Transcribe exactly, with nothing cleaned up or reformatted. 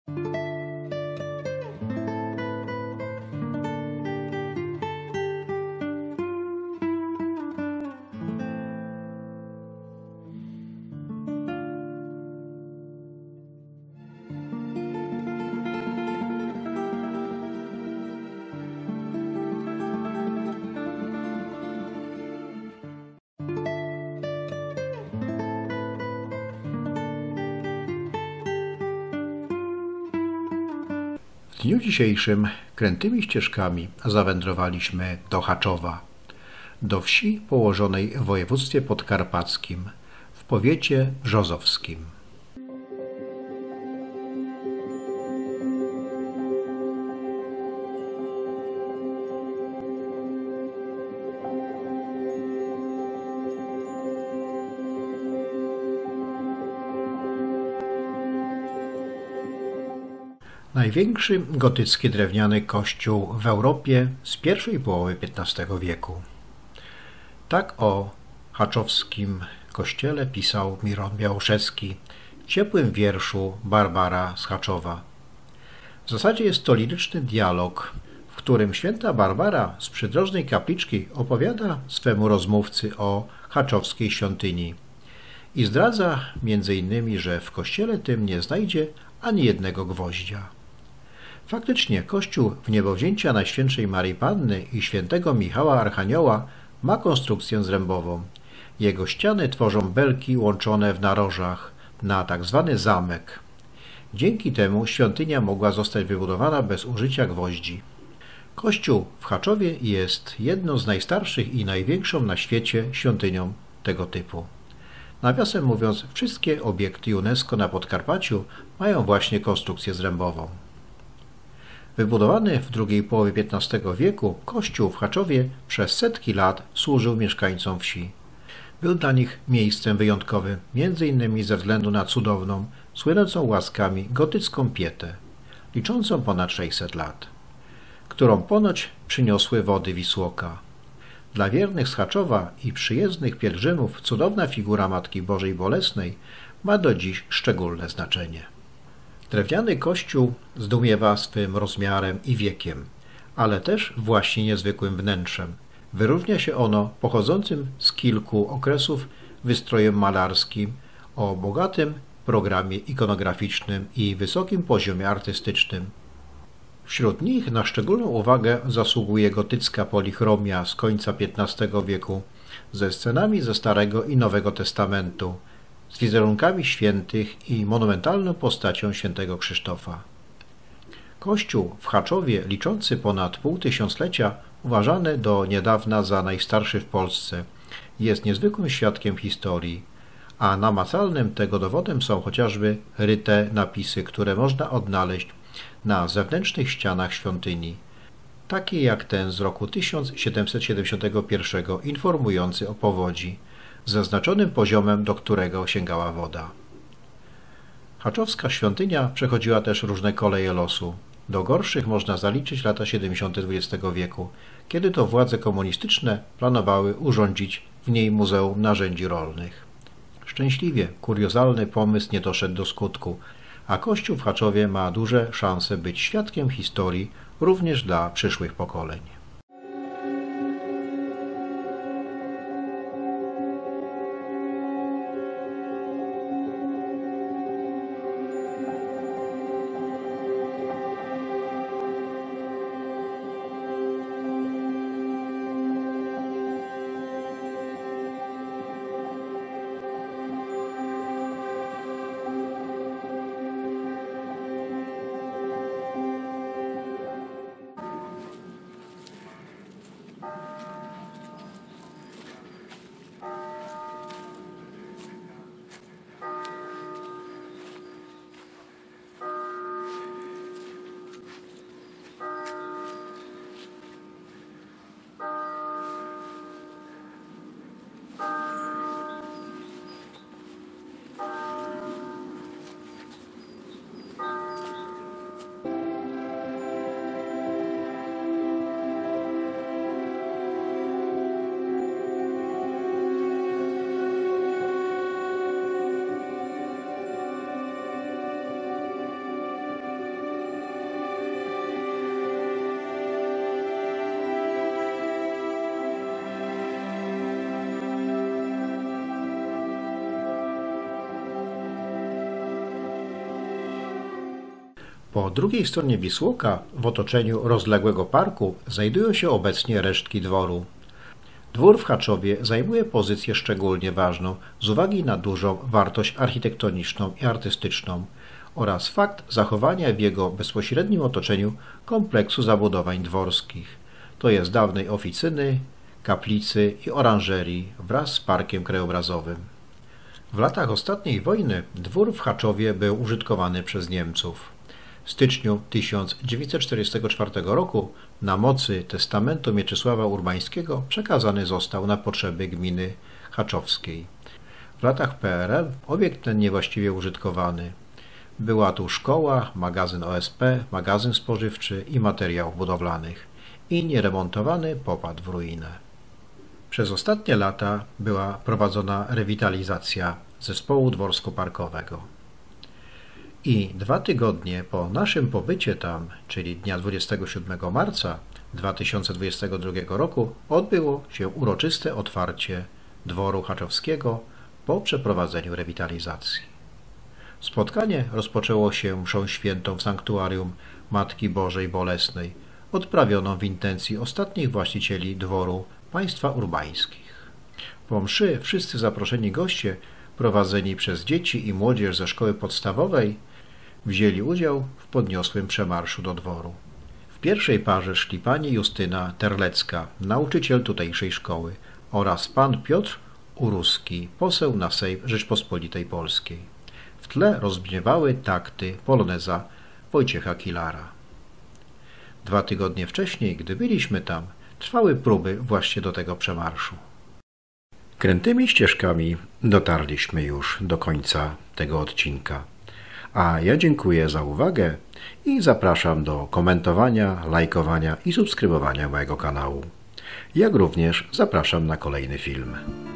W dniu dzisiejszym krętymi ścieżkami zawędrowaliśmy do Chaczowa, do wsi położonej w województwie podkarpackim, w powiecie brzozowskim. Największy gotycki drewniany kościół w Europie z pierwszej połowy piętnastego wieku. Tak o chaczowskim kościele pisał Miron Białoszewski w ciepłym wierszu Barbara z Chaczowa. W zasadzie jest to liryczny dialog, w którym święta Barbara z przydrożnej kapliczki opowiada swemu rozmówcy o chaczowskiej świątyni i zdradza między innymi, że w kościele tym nie znajdzie ani jednego gwoździa. Faktycznie kościół w niebowzięcia Najświętszej Maryi Panny i świętego Michała Archanioła ma konstrukcję zrębową. Jego ściany tworzą belki łączone w narożach na tak zwany zamek. Dzięki temu świątynia mogła zostać wybudowana bez użycia gwoździ. Kościół w Chaczowie jest jedną z najstarszych i największą na świecie świątynią tego typu. Nawiasem mówiąc, wszystkie obiekty UNESCO na Podkarpaciu mają właśnie konstrukcję zrębową. Wybudowany w drugiej połowie piętnastego wieku, kościół w Chaczowie przez setki lat służył mieszkańcom wsi. Był dla nich miejscem wyjątkowym, między innymi ze względu na cudowną, słynącą łaskami gotycką pietę, liczącą ponad sześćset lat, którą ponoć przyniosły wody Wisłoka. Dla wiernych z Chaczowa i przyjezdnych pielgrzymów cudowna figura Matki Bożej Bolesnej ma do dziś szczególne znaczenie. Drewniany kościół zdumiewa swym rozmiarem i wiekiem, ale też właśnie niezwykłym wnętrzem. Wyróżnia się ono pochodzącym z kilku okresów wystrojem malarskim o bogatym programie ikonograficznym i wysokim poziomie artystycznym. Wśród nich na szczególną uwagę zasługuje gotycka polichromia z końca piętnastego wieku ze scenami ze Starego i Nowego Testamentu, z wizerunkami świętych i monumentalną postacią świętego Krzysztofa. Kościół w Chaczowie, liczący ponad pół tysiąclecia, uważany do niedawna za najstarszy w Polsce, jest niezwykłym świadkiem historii, a namacalnym tego dowodem są chociażby ryte napisy, które można odnaleźć na zewnętrznych ścianach świątyni, takie jak ten z roku tysiąc siedemset siedemdziesiątego pierwszego, informujący o powodzi, z zaznaczonym poziomem, do którego sięgała woda. Chaczowska świątynia przechodziła też różne koleje losu. Do gorszych można zaliczyć lata siedemdziesiąte dwudziestego wieku, kiedy to władze komunistyczne planowały urządzić w niej Muzeum Narzędzi Rolnych. Szczęśliwie kuriozalny pomysł nie doszedł do skutku, a Kościół w Chaczowie ma duże szanse być świadkiem historii również dla przyszłych pokoleń. Po drugiej stronie Wisłoka, w otoczeniu rozległego parku, znajdują się obecnie resztki dworu. Dwór w Chaczowie zajmuje pozycję szczególnie ważną z uwagi na dużą wartość architektoniczną i artystyczną oraz fakt zachowania w jego bezpośrednim otoczeniu kompleksu zabudowań dworskich, to jest dawnej oficyny, kaplicy i oranżerii wraz z parkiem krajobrazowym. W latach ostatniej wojny dwór w Chaczowie był użytkowany przez Niemców. W styczniu tysiąc dziewięćset czterdziestego czwartego roku na mocy testamentu Mieczysława Urbańskiego przekazany został na potrzeby gminy chaczowskiej. W latach P R L obiekt ten niewłaściwie użytkowany. Była tu szkoła, magazyn O S P, magazyn spożywczy i materiałów budowlanych i nieremontowany popadł w ruinę. Przez ostatnie lata była prowadzona rewitalizacja zespołu dworsko-parkowego. I dwa tygodnie po naszym pobycie tam, czyli dnia dwudziestego siódmego marca dwa tysiące dwudziestego drugiego roku, odbyło się uroczyste otwarcie dworu chaczowskiego po przeprowadzeniu rewitalizacji. Spotkanie rozpoczęło się mszą świętą w sanktuarium Matki Bożej Bolesnej, odprawioną w intencji ostatnich właścicieli dworu państwa urbańskich. Po mszy wszyscy zaproszeni goście, prowadzeni przez dzieci i młodzież ze szkoły podstawowej, wzięli udział w podniosłym przemarszu do dworu. W pierwszej parze szli pani Justyna Terlecka, nauczyciel tutejszej szkoły, oraz pan Piotr Uruski, poseł na Sejm Rzeczpospolitej Polskiej. W tle rozbrzmiewały takty poloneza Wojciecha Kilara. Dwa tygodnie wcześniej, gdy byliśmy tam, trwały próby właśnie do tego przemarszu. Krętymi ścieżkami dotarliśmy już do końca tego odcinka. A ja dziękuję za uwagę i zapraszam do komentowania, lajkowania i subskrybowania mojego kanału. Jak również zapraszam na kolejny film.